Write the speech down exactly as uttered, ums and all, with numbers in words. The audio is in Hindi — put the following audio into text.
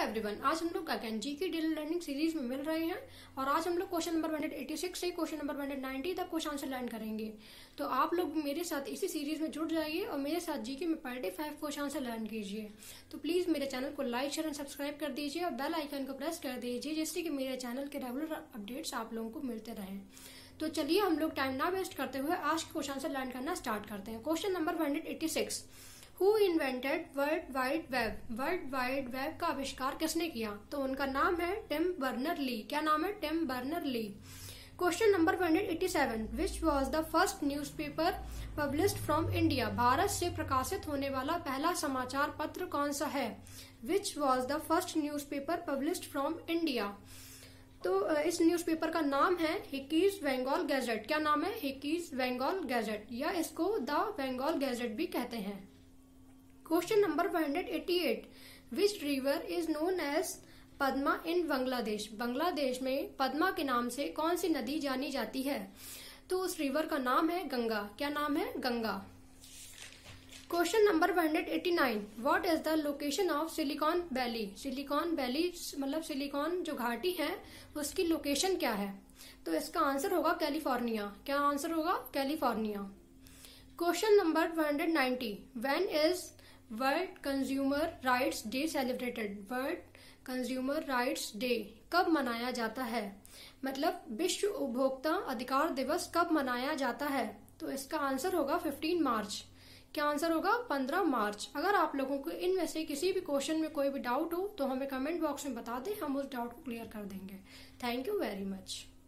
एवरीवन, आज हम लोग अगेन जी की डेली लर्निंग सीरीज में मिल रहे हैं और आज हम लोग question number one eighty six से क्वेश्चन नंबर वन नाइंटी तक क्वेश्चन आंसर लर्न करेंगे। तो आप लोग मेरे साथ इसी सीरीज में जुड़ जाइए और मेरे साथ जी के में per day five question answer learn कीजिए। तो प्लीज मेरे चैनल को लाइक शेयर एंड सब्सक्राइब कर दीजिए और बेल आइकन को प्रेस कर दीजिए जिससे कि मेरे चैनल के रेगुलर अपडेट्स आप लोगों को मिलते रहें। तो चलिए हम लोग टाइम ना वेस्ट करते हुए आज के क्वेश्चन आंसर लर्न करना स्टार्ट करते हैं। Question number one eighty six, who invented world wide web? World wide web का आविष्कार किसने किया? तो उनका नाम है टिम बर्नर ली। क्या नाम है? Tim Berners Lee. Question number one eighty seven, which was the first newspaper published from India? Bharat से प्रकाशित होने वाला पहला समाचार पत्र कौन सा है? Which was the first newspaper published from India? तो इस न्यूज़पेपर का नाम है हिकीज बंगाल गैजेट। क्या नाम है? हिकीज बंगाल गैजेट, या इसको द बंगाल गैजेट भी कहते हैं। Question number one eighty eight, which river is known as Padma in Bangladesh? Bangladesh में पद्मा के नाम से कौन सी नदी जानी जाती है? तो उस रिवर का नाम है गंगा। क्या नाम है? Ganga. Question number one eighty nine, what is the location of silicon valley? Silicon valley मतलब सिलिकॉन जो घाटी है उसकी लोकेशन क्या है? तो इसका आंसर होगा कैलिफोर्निया। क्या आंसर होगा? California. Question number one ninety, when is world consumer rights day celebrated? World consumer rights day कब मनाया जाता है? मतलब विश्व उपभोक्ता अधिकार दिवस कब मनाया जाता है? तो इसका आंसर होगा फिफ्टीन मार्च। क्या आंसर होगा? पंद्रह मार्च। अगर आप लोगों को इनमें से किसी भी क्वेश्चन में कोई भी डाउट हो तो हमें कमेंट बॉक्स में बता दें, हम उस डाउट को क्लियर कर देंगे। Thank you very much.